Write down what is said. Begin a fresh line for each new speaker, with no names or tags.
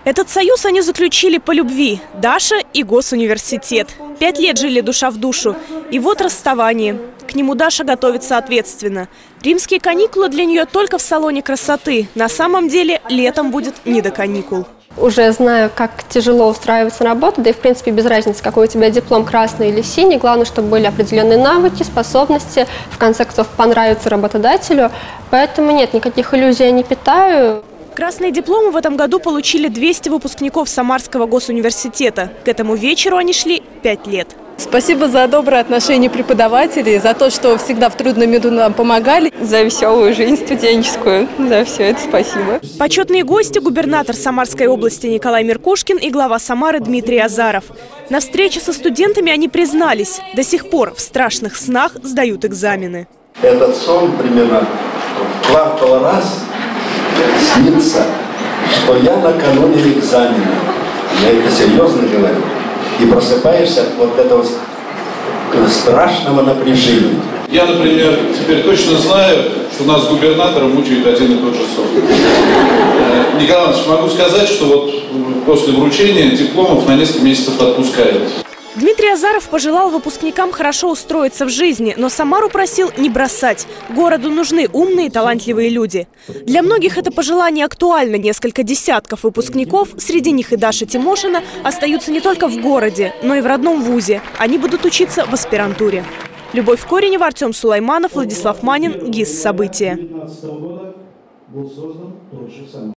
Этот союз они заключили по любви – Даша и госуниверситет. 5 лет жили душа в душу. И вот расставание. К нему Даша готовится ответственно. Римские каникулы для нее только в салоне красоты. На самом деле летом будет не до каникул.
Уже знаю, как тяжело устраиваться на работу, да и в принципе без разницы, какой у тебя диплом, красный или синий. Главное, чтобы были определенные навыки, способности, в конце концов понравиться работодателю. Поэтому нет, никаких иллюзий я не питаю.
Красные дипломы в этом году получили 200 выпускников Самарского госуниверситета. К этому вечеру они шли 5 лет.
Спасибо за доброе отношение преподавателей, за то, что всегда в трудную минуту нам помогали.
За веселую жизнь студенческую, за все это спасибо.
Почетные гости – губернатор Самарской области Николай Меркушкин и глава Самары Дмитрий Азаров. На встрече со студентами они признались, до сих пор в страшных снах сдают экзамены.
Этот сон примерно в квартал раз снится, что я накануне экзамена. Я это серьезно говорю. И просыпаешься от вот этого страшного напряжения.
Я, например, теперь точно знаю, что нас с губернатором мучает один и тот же сон. Николай Иванович, могу сказать, что вот после вручения дипломов на несколько месяцев отпускают.
Дмитрий Азаров пожелал выпускникам хорошо устроиться в жизни, но Самару просил не бросать. Городу нужны умные и талантливые люди. Для многих это пожелание актуально. Несколько десятков выпускников, среди них и Даша Тимошина, остаются не только в городе, но и в родном вузе. Они будут учиться в аспирантуре. Любовь Коренева, Артем Сулайманов, Владислав Манин, ГИС «События».